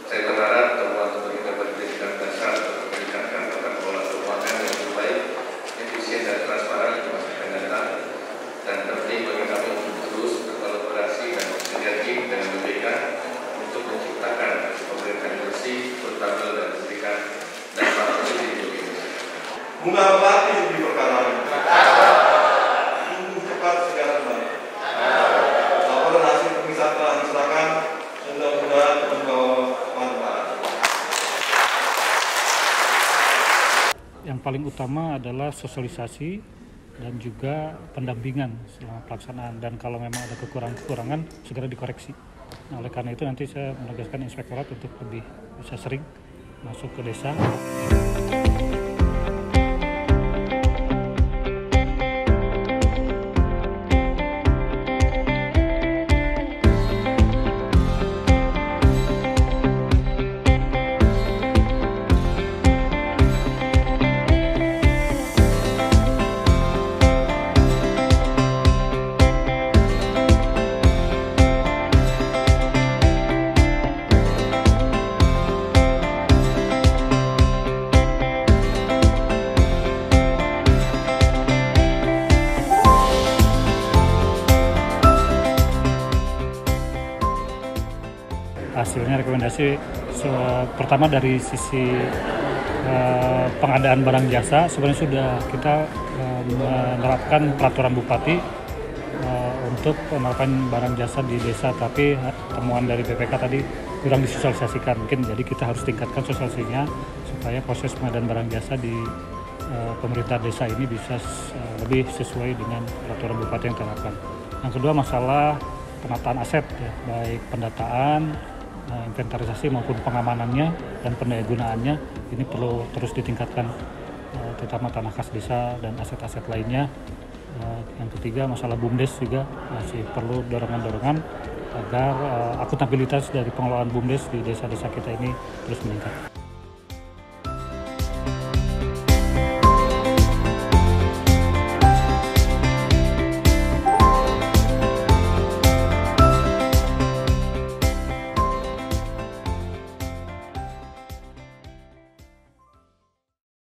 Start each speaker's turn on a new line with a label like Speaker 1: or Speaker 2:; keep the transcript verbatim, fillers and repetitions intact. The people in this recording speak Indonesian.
Speaker 1: Saya berharap temuan-temuan kita berdasarkan dasar untuk meningkatkan tata kelola keuangan yang lebih baik, efisien dan transparan di masa akan datang. Dan penting bagi kami untuk terus berkolaborasi dan bersinergi dengan B P K untuk menciptakan pemerintahan bersih, akuntabel dan memberikan dampak positif untuk Indonesia.
Speaker 2: Bunga Melati di perkara ini. Tunggu cepat segala sesuatu. Laporan hasil pemeriksaan telah diserahkan. Mudah-mudahan membawa manfaat.
Speaker 3: Yang paling utama adalah sosialisasi dan juga pendampingan selama pelaksanaan, dan kalau memang ada kekurangan-kekurangan segera dikoreksi. Nah, oleh karena itu nanti saya menegaskan inspektorat untuk lebih bisa sering masuk ke desa. Hasilnya rekomendasi so, pertama dari sisi uh, pengadaan barang jasa sebenarnya sudah kita uh, menerapkan peraturan bupati uh, untuk penerapan barang jasa di desa, tapi uh, temuan dari B P K tadi kurang disosialisasikan, mungkin jadi kita harus tingkatkan sosialisasinya supaya proses pengadaan barang jasa di uh, pemerintah desa ini bisa uh, lebih sesuai dengan peraturan bupati yang diterapkan. Yang kedua masalah penataan aset, ya, baik pendataan, inventarisasi maupun pengamanannya dan pendayagunaannya ini perlu terus ditingkatkan, terutama tanah kas desa dan aset-aset lainnya. Yang ketiga masalah BUMDes juga masih perlu dorongan-dorongan agar akuntabilitas dari pengelolaan BUMDes di desa-desa kita ini terus meningkat.